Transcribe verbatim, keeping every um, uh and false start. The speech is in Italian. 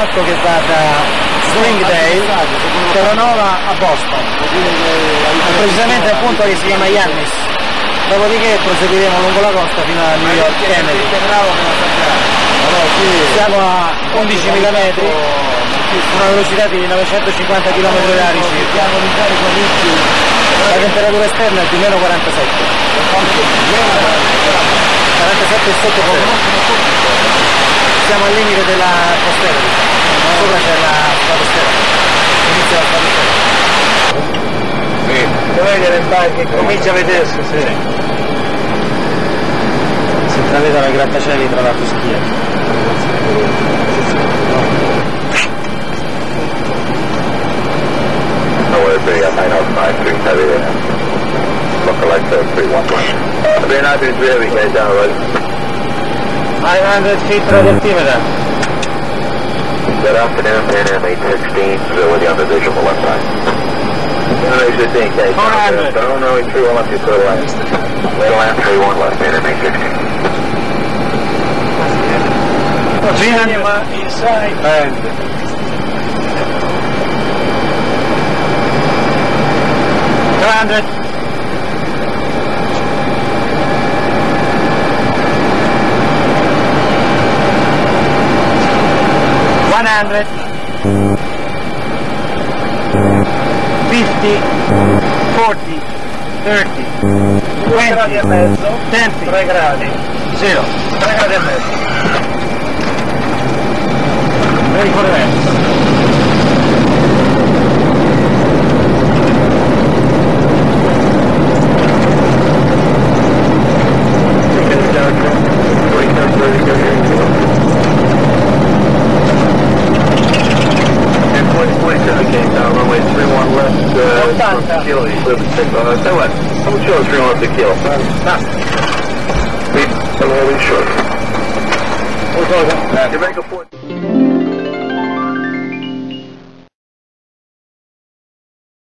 quattordici che va da Springdale, Terranova a Boston, precisamente al punto che si chiama Yannis. Dopodiché proseguiremo lungo la costa fino a New York Kennedy. Siamo a undicimila metri, una velocità di novecentocinquanta chilometri orari circa. La temperatura esterna è di meno quarantasette. quarantasette e sotto zero. Siamo al limite della costiera. Sopra c'è la stratosfera. Inizia la stratosfera. Dov'è che che comincia a vedersi? Sì. Si intravedono i grattacieli tra la Turchia. five hundred feet per altimeter. Good afternoon, Pan Am eight sixteen, visibility on the visual left side. Pan Am eight sixteen, K. four hundred. Don't know, three one left, you clear left. Middle land, three one left, Pan Am eight sixteen. three hundred inside. And two hundred. one hundred. fifty. forty. thirty. twenty. ten. tre gradi. zero. tre gradi e mezzo. Ready for the rest. Kilo, you live at six. Uh, so what? How much you three one left a kilo? Nothing. Wait, I'm holding short. You make a point.